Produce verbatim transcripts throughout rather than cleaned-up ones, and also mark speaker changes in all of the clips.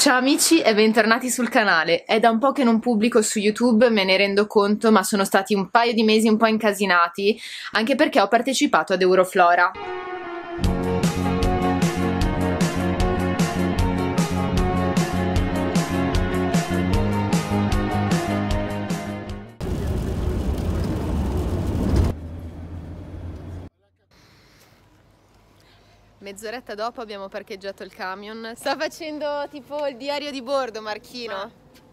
Speaker 1: Ciao amici e bentornati sul canale. È da un po' che non pubblico su YouTube, me ne rendo conto, ma sono stati un paio di mesi un po' incasinati, anche perché ho partecipato ad Euroflora. Mezz'oretta dopo abbiamo parcheggiato il camion. Sta facendo tipo il diario di bordo, Marchino. Ma...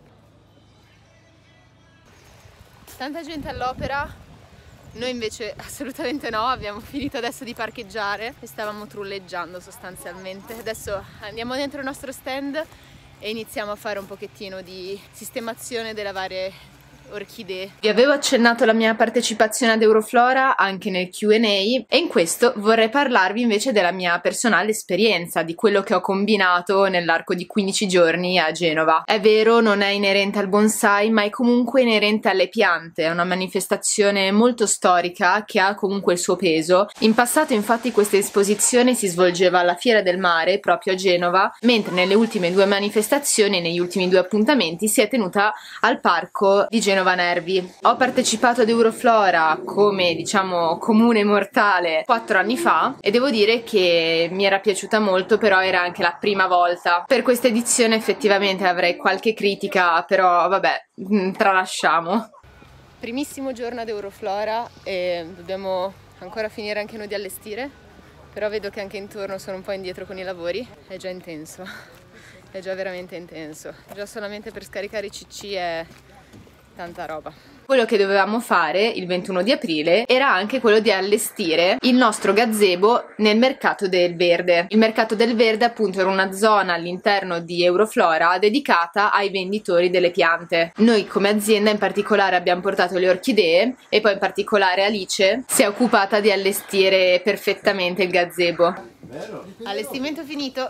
Speaker 1: tanta gente all'opera, noi invece assolutamente no, abbiamo finito adesso di parcheggiare e stavamo trulleggiando sostanzialmente. Adesso andiamo dentro il nostro stand e iniziamo a fare un pochettino di sistemazione delle varie orchidee. Vi avevo accennato la mia partecipazione ad Euroflora anche nel Q and A e in questo vorrei parlarvi invece della mia personale esperienza, di quello che ho combinato nell'arco di quindici giorni a Genova. È vero, non è inerente al bonsai, ma è comunque inerente alle piante, è una manifestazione molto storica che ha comunque il suo peso. In passato infatti questa esposizione si svolgeva alla Fiera del Mare, proprio a Genova, mentre nelle ultime due manifestazioni, negli ultimi due appuntamenti, si è tenuta al parco di Genova Nervi. Ho partecipato ad Euroflora come, diciamo, comune mortale quattro anni fa e devo dire che mi era piaciuta molto, però era anche la prima volta. Per questa edizione effettivamente avrei qualche critica, però vabbè, tralasciamo. Primissimo giorno ad Euroflora e dobbiamo ancora finire anche noi di allestire, però vedo che anche intorno sono un po' indietro con i lavori. È già intenso, è già veramente intenso. Già solamente per scaricare i C C è tanta roba. Quello che dovevamo fare il ventuno di aprile era anche quello di allestire il nostro gazebo nel mercato del verde. Il mercato del verde appunto era una zona all'interno di Euroflora dedicata ai venditori delle piante. Noi come azienda in particolare abbiamo portato le orchidee e poi in particolare Alice si è occupata di allestire perfettamente il gazebo. Allestimento finito.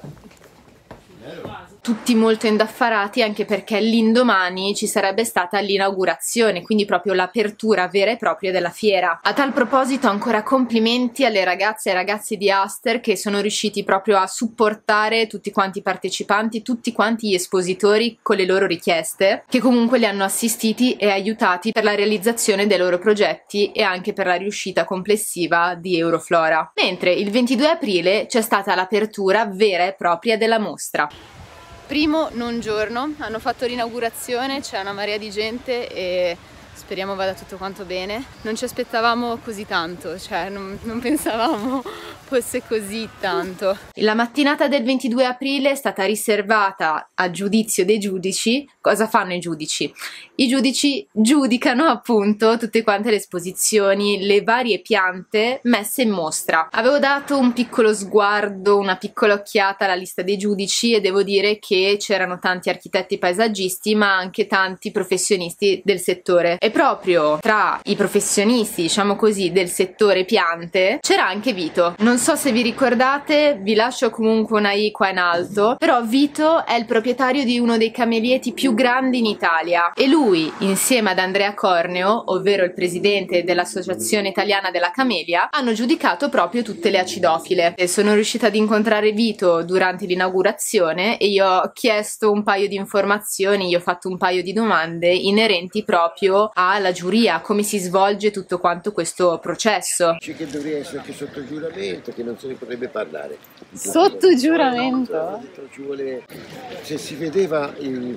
Speaker 1: Tutti molto indaffarati anche perché l'indomani ci sarebbe stata l'inaugurazione, quindi proprio l'apertura vera e propria della fiera. A tal proposito ancora complimenti alle ragazze e ragazzi di Aster che sono riusciti proprio a supportare tutti quanti i partecipanti, tutti quanti gli espositori con le loro richieste, che comunque li hanno assistiti e aiutati per la realizzazione dei loro progetti e anche per la riuscita complessiva di Euroflora. Mentre il ventidue aprile c'è stata l'apertura vera e propria della mostra. Primo non giorno, hanno fatto l'inaugurazione, c'è una marea di gente e speriamo vada tutto quanto bene. Non ci aspettavamo così tanto, cioè non, non pensavamo fosse così tanto. La mattinata del ventidue aprile è stata riservata a giudizio dei giudici. Cosa fanno i giudici? I giudici giudicano appunto tutte quante le esposizioni, le varie piante messe in mostra. Avevo dato un piccolo sguardo, una piccola occhiata alla lista dei giudici e devo dire che c'erano tanti architetti paesaggisti ma anche tanti professionisti del settore. E proprio tra i professionisti, diciamo così, del settore piante c'era anche Vito. Non so se vi ricordate, vi lascio comunque una i qua in alto, però Vito è il proprietario di uno dei camelieti più grandi in Italia e lui, insieme ad Andrea Corneo, ovvero il presidente dell'Associazione Italiana della Camelia, hanno giudicato proprio tutte le acidofile. E sono riuscita ad incontrare Vito durante l'inaugurazione e io ho chiesto un paio di informazioni, gli ho fatto un paio di domande inerenti proprio alla giuria, come si svolge tutto quanto questo processo.
Speaker 2: Dice che dovrebbe essere anche sotto giuramento, che non se ne potrebbe parlare.
Speaker 1: Sotto giuramento?
Speaker 2: Ci vuole, se si vedeva il,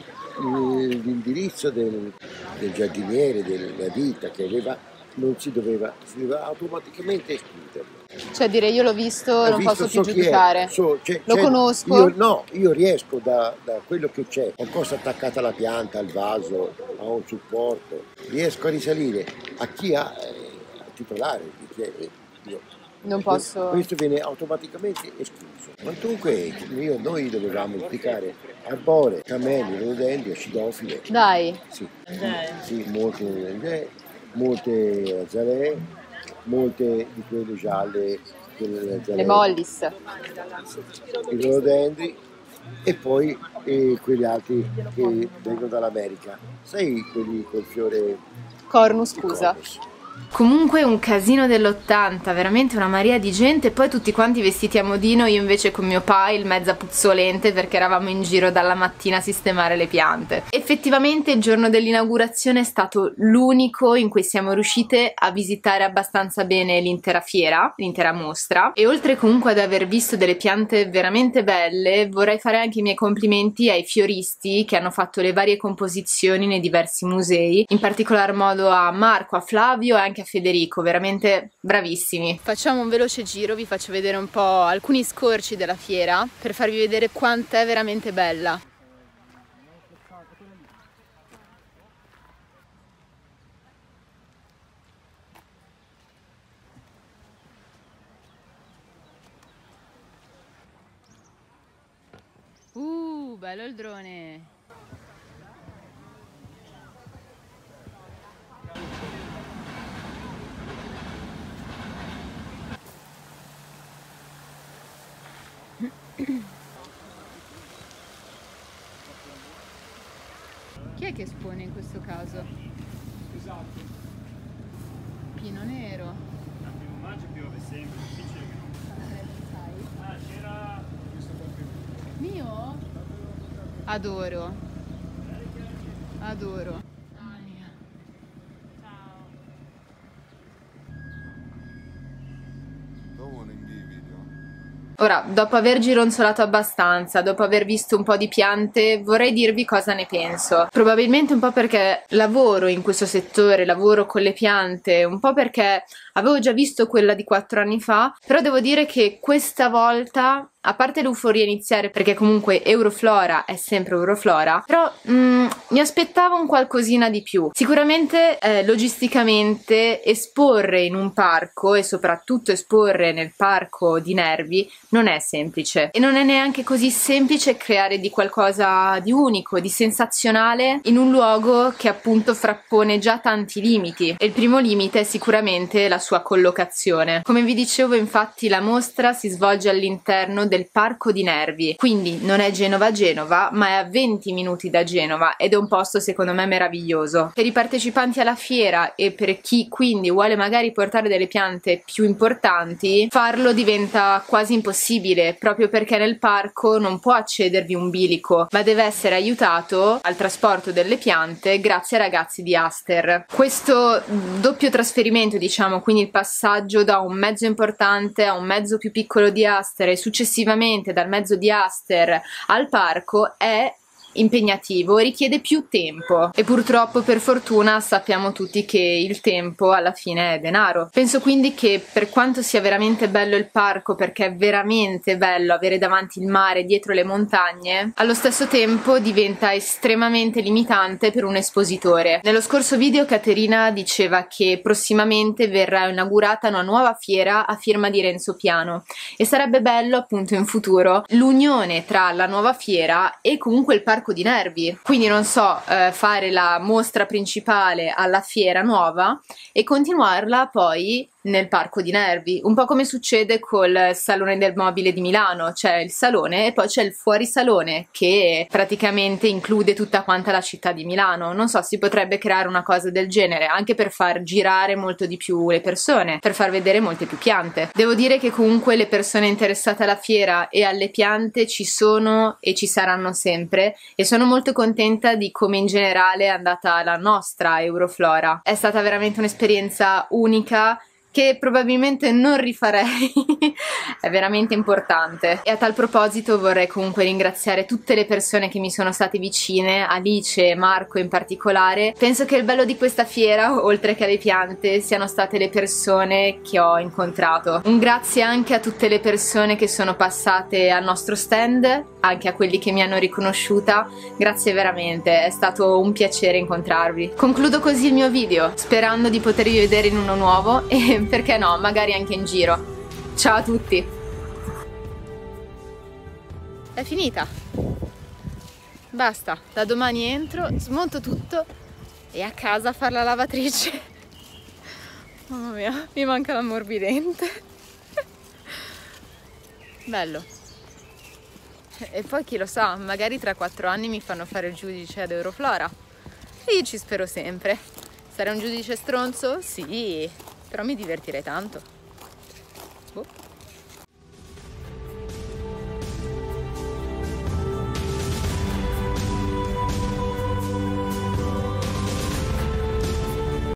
Speaker 2: l'indirizzo del, del giardiniere, della ditta che aveva, non si doveva, si doveva automaticamente escluderlo.
Speaker 1: Cioè dire io l'ho visto, Ho non
Speaker 2: visto,
Speaker 1: posso
Speaker 2: so
Speaker 1: più giudicare.
Speaker 2: So,
Speaker 1: lo conosco?
Speaker 2: Io, no, io riesco da, da quello che c'è, qualcosa attaccata alla pianta, al vaso, a un supporto, riesco a risalire a chi ha eh, titolare, chi è, io.
Speaker 1: Non posso...
Speaker 2: Questo viene automaticamente escluso. Quantunque io, noi dovevamo applicare arbore, cameli, rododendri, acidofile.
Speaker 1: Dai.
Speaker 2: Sì, Dai. sì molte rododendri, molte azalee, molte di quelle gialle, quelle
Speaker 1: le mollis,
Speaker 2: i rododendri e poi eh, quegli altri che vengono dall'America. Sai quelli col fiore...
Speaker 1: Cornus, scusa.
Speaker 2: Cornus.
Speaker 1: Comunque un casino dell'ottanta, veramente una marea di gente, poi tutti quanti vestiti a modino, io invece con mio pai, il mezza puzzolente, perché eravamo in giro dalla mattina a sistemare le piante. Effettivamente il giorno dell'inaugurazione è stato l'unico in cui siamo riuscite a visitare abbastanza bene l'intera fiera, l'intera mostra, e oltre comunque ad aver visto delle piante veramente belle, vorrei fare anche i miei complimenti ai fioristi che hanno fatto le varie composizioni nei diversi musei, in particolar modo a Marco, a Flavio e anche a Federico, veramente bravissimi. Facciamo un veloce giro, vi faccio vedere un po' alcuni scorci della fiera per farvi vedere quant'è veramente bella. Uh, bello il drone! Chi è che espone in questo caso?
Speaker 3: Esatto.
Speaker 1: Pino Nero.
Speaker 3: A primo maggio piove sempre, difficile che non. Ah, c'era questo qua qui.
Speaker 1: Mio? Adoro. Adoro. Ora, dopo aver gironzolato abbastanza, dopo aver visto un po' di piante, vorrei dirvi cosa ne penso. Probabilmente un po' perché lavoro in questo settore, lavoro con le piante, un po' perché avevo già visto quella di quattro anni fa, però devo dire che questa volta, a parte l'euforia iniziale, perché comunque Euroflora è sempre Euroflora, però mm, mi aspettavo un qualcosina di più. Sicuramente eh, logisticamente esporre in un parco, e soprattutto esporre nel parco di Nervi, non è semplice, e non è neanche così semplice creare di qualcosa di unico, di sensazionale in un luogo che appunto frappone già tanti limiti, e il primo limite è sicuramente la sua collocazione. Come vi dicevo, infatti, la mostra si svolge all'interno del parco di Nervi, quindi non è Genova-Genova, ma è a venti minuti da Genova, ed è un posto secondo me meraviglioso. Per i partecipanti alla fiera e per chi quindi vuole magari portare delle piante più importanti, farlo diventa quasi impossibile, proprio perché nel parco non può accedervi un bilico, ma deve essere aiutato al trasporto delle piante grazie ai ragazzi di Aster. Questo doppio trasferimento, diciamo, quindi il passaggio da un mezzo importante a un mezzo più piccolo di Aster e successivamente dal mezzo di Aster al parco, è impegnativo e richiede più tempo, e purtroppo, per fortuna, sappiamo tutti che il tempo alla fine è denaro. Penso quindi che, per quanto sia veramente bello il parco, perché è veramente bello avere davanti il mare, dietro le montagne, allo stesso tempo diventa estremamente limitante per un espositore. Nello scorso video Caterina diceva che prossimamente verrà inaugurata una nuova fiera a firma di Renzo Piano, e sarebbe bello appunto in futuro l'unione tra la nuova fiera e comunque il parco di Nervi, quindi non so, eh, fare la mostra principale alla fiera nuova e continuarla poi nel parco di Nervi, un po' come succede col Salone del Mobile di Milano. C'è il salone e poi c'è il fuorisalone che praticamente include tutta quanta la città di Milano. Non so, si potrebbe creare una cosa del genere, anche per far girare molto di più le persone, per far vedere molte più piante. Devo dire che comunque le persone interessate alla fiera e alle piante ci sono e ci saranno sempre, e sono molto contenta di come in generale è andata la nostra Euroflora. È stata veramente un'esperienza unica che probabilmente non rifarei. È veramente importante. E a tal proposito vorrei comunque ringraziare tutte le persone che mi sono state vicine, Alice e Marco in particolare. Penso che il bello di questa fiera, oltre che alle piante, siano state le persone che ho incontrato. Un grazie anche a tutte le persone che sono passate al nostro stand, anche a quelli che mi hanno riconosciuta. Grazie veramente, è stato un piacere incontrarvi. Concludo così il mio video, sperando di potervi vedere in uno nuovo e perché no, magari anche in giro. Ciao a tutti! È finita! Basta, da domani entro, smonto tutto e a casa a fare la lavatrice. Mamma mia, mi manca l'ammorbidente. Bello. E poi chi lo sa, magari tra quattro anni mi fanno fare il giudice ad Euroflora. E io ci spero sempre. Sarei un giudice stronzo? Sì, però mi divertirei tanto.